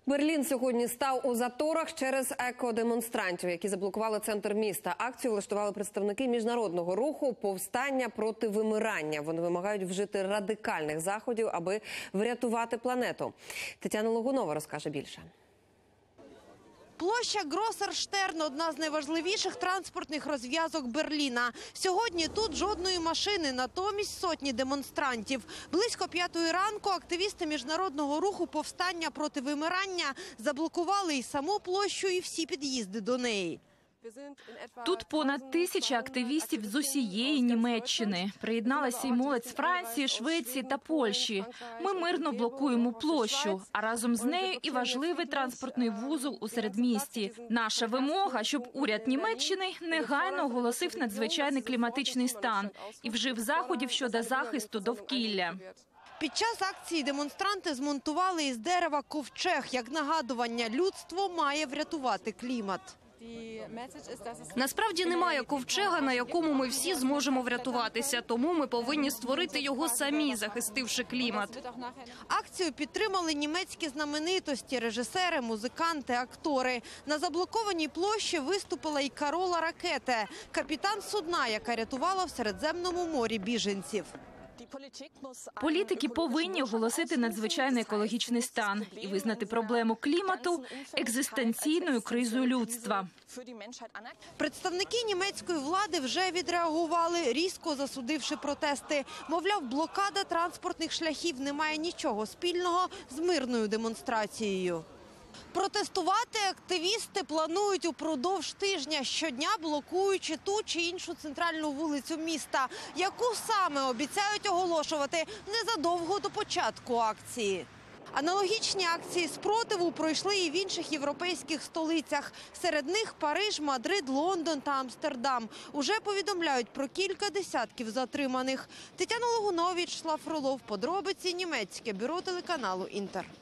Берлін сьогодні став у заторах через екодемонстрантів, які заблокували центр міста. Акцію влаштували представники міжнародного руху «Повстання проти вимирання». Вони вимагають вжити радикальних заходів, аби врятувати планету. Тетяна Логунова розкаже більше. Площа Гроссер-Штерн – одна з найважливіших транспортних розв'язок Берліна. Сьогодні тут жодної машини, натомість сотні демонстрантів. Близько 5-ї ранку активісти міжнародного руху «Повстання проти вимирання» заблокували і саму площу, і всі під'їзди до неї. Тут понад 1000 активістів з усієї Німеччини. Приєдналася й молодь з Франції, Швеції та Польщі. Ми мирно блокуємо площу, а разом з нею і важливий транспортний вузол у середмісті. Наша вимога, щоб уряд Німеччини негайно оголосив надзвичайний кліматичний стан і вжив заходів щодо захисту довкілля. Під час акції демонстранти змонтували із дерева ковчег, як нагадування: людство має врятувати клімат. Насправді немає ковчега, на якому ми всі зможемо врятуватися, тому ми повинні створити його самі, захистивши клімат. Акцію підтримали німецькі знаменитості – режисери, музиканти, актори. На заблокованій площі виступила і Карола Ракете – капітан судна, яка рятувала в Середземному морі біженців. Політики повинні оголосити надзвичайний екологічний стан і визнати проблему клімату екзистенційною кризою людства. Представники німецької влади вже відреагували, різко засудивши протести. Мовляв, блокада транспортних шляхів не має нічого спільного з мирною демонстрацією. Протестувати активісти планують упродовж тижня, щодня блокуючи ту чи іншу центральну вулицю міста, яку саме обіцяють оголошувати незадовго до початку акції. Аналогічні акції спротиву пройшли і в інших європейських столицях. Серед них Париж, Мадрид, Лондон та Амстердам. Уже повідомляють про кілька десятків затриманих. Тетяна Логунова, Вячеслав Фролов. Подробиці. Німецьке бюро телеканалу «Інтер».